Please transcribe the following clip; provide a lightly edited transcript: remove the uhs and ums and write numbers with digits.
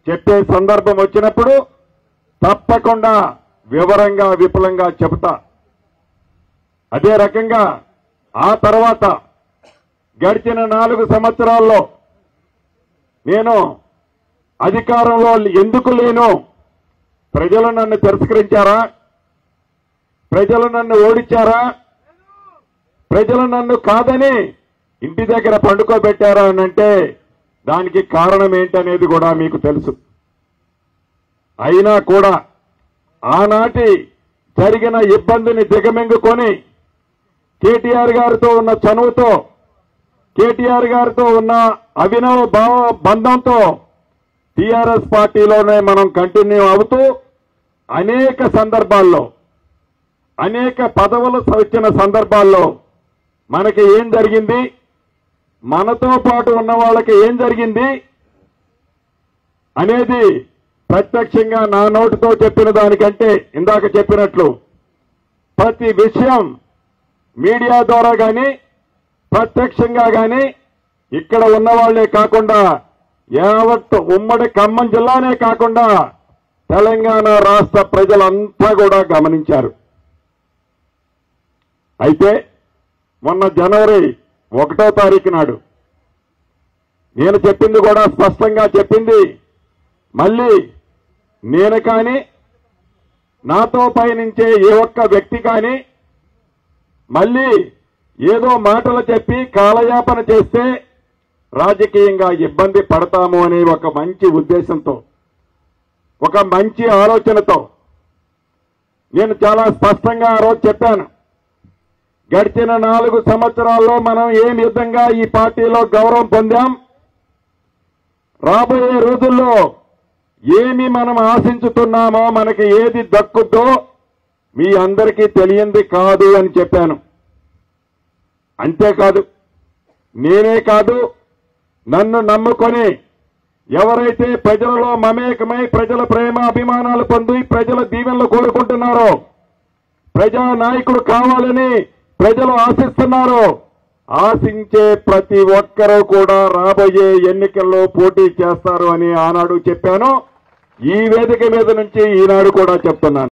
చెప్పే సందర్భం వచ్చినప్పుడు తప్పకుండా వివరంగా విపులంగా చెబుతా. అదే రకంగా ఆ తర్వాత గడిచిన 4 సంవత్సరాల్లో నేను అధికారంలో ఎందుకు లేను? ప్రజలు నన్ను తిరస్కరించారా? ప్రజలు నన్ను ఓడించారా? ప్రజలు నన్ను కాదని ఇంటి దగ్గర పండుకోబెట్టారా అనంటే దానికి కారణం ఏంటనేది కూడా మీకు తెలుసు. అయినా కూడా ఆనాటి జరిగిన ఇబ్బందిని దిగమింగుకొని కేటీఆర్ గారితో ఉన్న చనువుతో, కేటీఆర్ గారితో ఉన్న అభినవ భావ బంధంతో టీఆర్ఎస్ పార్టీలోనే మనం కంటిన్యూ అవుతూ అనేక సందర్భాల్లో, అనేక పదవులు వచ్చిన సందర్భాల్లో మనకి ఏం జరిగింది, మనతో పాటు ఉన్న వాళ్ళకి ఏం జరిగింది అనేది ప్రత్యక్షంగా నా నోటితో చెప్పిన దానికంటే ఇందాక చెప్పినట్లు ప్రతి విషయం మీడియా ద్వారా కానీ ప్రత్యక్షంగా కానీ ఇక్కడ ఉన్న వాళ్లే కాకుండా యావత్ ఉమ్మడి ఖమ్మం జిల్లానే కాకుండా తెలంగాణ రాష్ట్ర ప్రజలంతా కూడా గమనించారు. అయితే మొన్న జనవరి 1వ తారీఖు నాడు నేను చెప్పింది కూడా స్పష్టంగా చెప్పింది, మళ్ళీ నేను కానీ నాతో పయనించే ఏ ఒక్క వ్యక్తి కానీ మళ్ళీ ఏదో మాటలు చెప్పి కాలయాపన చేస్తే రాజకీయంగా ఇబ్బంది పడతాము అనే ఒక మంచి ఉద్దేశంతో, ఒక మంచి ఆలోచనతో నేను చాలా స్పష్టంగా ఆ రోజు చెప్పాను. గడిచిన 4 సంవత్సరాల్లో మనం ఏ విధంగా ఈ పార్టీలో గౌరవం పొందాం, రాబోయే రోజుల్లో ఏమి మనం ఆశించుతున్నామో, మనకి ఏది దక్కుద్దో మీ అందరికీ తెలియంది కాదు అని చెప్పాను. అంతేకాదు, నేనే కాదు, నన్ను నమ్ముకొని ఎవరైతే ప్రజలలో మమేకమై ప్రజల ప్రేమ అభిమానాలు పొంది ప్రజల దీవెనలు కోరుకుంటున్నారో, ప్రజా నాయకుడు కావాలని ప్రజలు ఆశిస్తున్నారో, ఆశించే ప్రతి ఒక్కరూ కూడా రాబోయే ఎన్నికల్లో పోటీ చేస్తారు అని ఆనాడు చెప్పాను. ఈ వేదిక మీద నుంచి ఈనాడు కూడా చెప్తున్నాను.